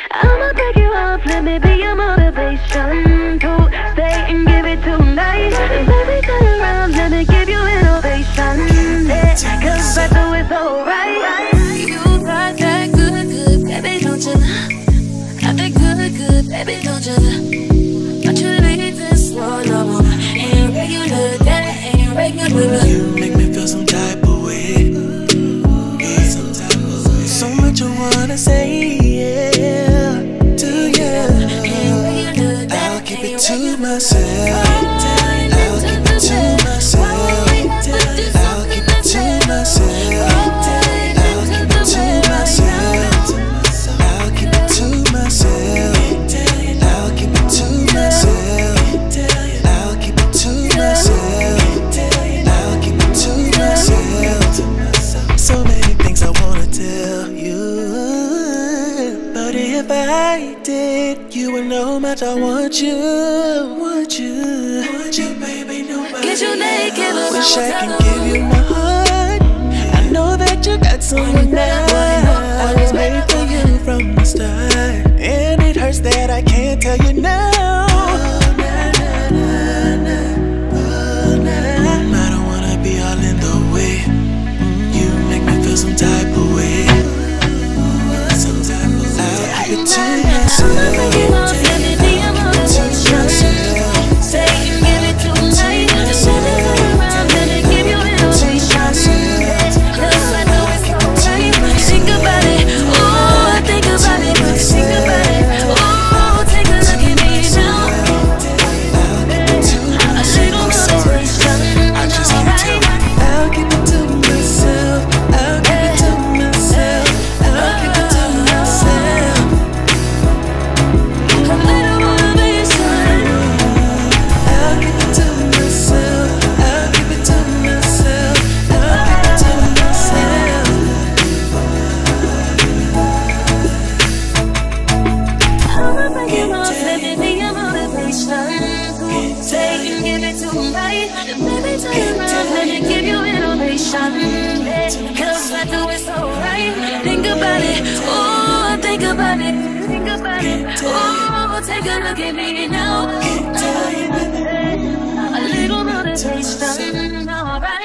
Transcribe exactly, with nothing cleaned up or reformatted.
I'ma break you off, let me be your motivation to stay and give it tonight. And baby, turn around, let me give you innovation. Yeah, cause I know it's alright. You got that good, good, baby, don't you? Got that good, good, baby, don't you? But you leave this one over. Ain't regular, that ain't regular. You make me feel some type of way. Yeah, some type of way. So much I wanna say, yeah, to you. I'll keep it to myself. I'll keep it to myself. I'll keep it to myself. I'll keep it to myself. I'll keep it to myself. I'll keep it to myself. I'll keep it to myself. I'll keep it to myself. So many things I wanna tell you, but if I did, you would know how much I want you. Want you, want you, baby. Nobody Get you naked, but wish I I won't can tell give you my heart. I know that you got someone now. I was made for you from the start, and it hurts that I can't tell you now. I don't wanna be all in the way. You make me feel some type of way. Some type of way. I'll keep it to myself. I'ma break it off, let me be your motivation. Stay and give it tonight. Just let me turn around, let me give you innovation. Cause I know it's alright. Think about it, oh, think about it, think about it. Oh, take a look at me now. A little motivation, I just can't tell. alright. I'll keep it to myself. I'll keep it to myself. I'll keep it to myself. A little motivation. I'll keep it to myself. I'll keep it to myself. I'll keep it to myself. I'ma break it off, let me be your motivation. Say and give it to me, and baby turn around, let me give you innovation. Cause I do it so right. Think about it, oh, think about it, think about it. Oh, take a look at me now. A little motivation, alright.